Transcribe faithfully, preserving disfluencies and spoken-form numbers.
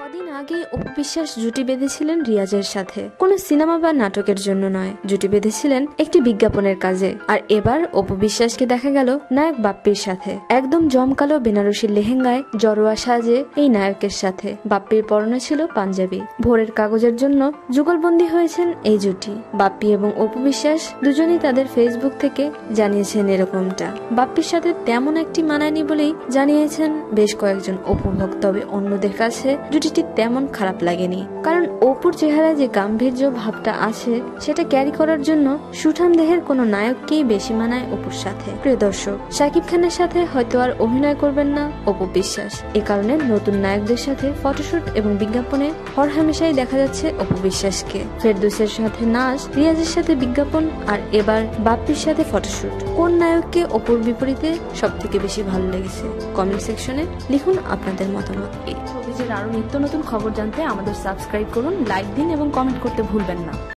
কদিন আগে অপু বিশ্বাস জুটি বেঁধেছিলেন রিয়াজের সাথে, কোনো সিনেমা বা নাটকের জন্য নয়, জুটি বেঁধেছিলেন একটি বিজ্ঞাপনের কাজে। আর এবার অপু বিশ্বাসকে দেখা গেল নায়ক বাপ্পির সাথে। একদম জমকালো বেনারসি লেহেঙ্গায় জড়োয়া সাজে এই নায়কের সাথে বাপ্পির পরনে ছিল পাঞ্জাবি। ভোরের কাগজের জন্য যুগলবন্দী হয়েছেন এই জুটি। বাপ্পি এবং অপু বিশ্বাস দুজনেই তাদের ফেসবুক থেকে জানিয়েছেন এরকমটা। বাপ্পির সাথে তেমন একটি মানায়নি বলেই জানিয়েছেন বেশ কয়েকজন অপু ভক্ত। তবে অন্যদের কাছে জুটিটি তেমন খারাপ লাগেনি, কারণ অপুর চেহারায় যে গাম্ভীর্য ভাবটা আছে সেটা ক্যারি করার জন্য সুঠাম দেহের কোনো নায়ককেই বেশি মানায় অপুর সাথে। প্রিয় দর্শক, শাকিব খানের সাথে হয়তো আর অভিনয় করবেন না অপু বিশ্বাস। এ কারণে নতুন নায়কদের সাথে ফটোশুট এবং বিজ্ঞাপনে হরহামেশাই দেখা যাচ্ছে অপু বিশ্বাসকে। ফেরদৌসের সাথে নাচ, রিয়াজের সাথে বিজ্ঞাপন, আর এবার বাপ্পির সাথে ফটোশুট। কোন নায়ককে অপুর বিপরীতে সব থেকে বেশি ভালো লেগেছে? কমেন্ট সেকশনে লিখুন আপনাদের মতামত। এই ছবিজের আরো নিত্য নতুন খবর জানতে আমাদের সাবস্ক্রাইব করুন, লাইক দিন এবং কমেন্ট করতে ভুলবেন না।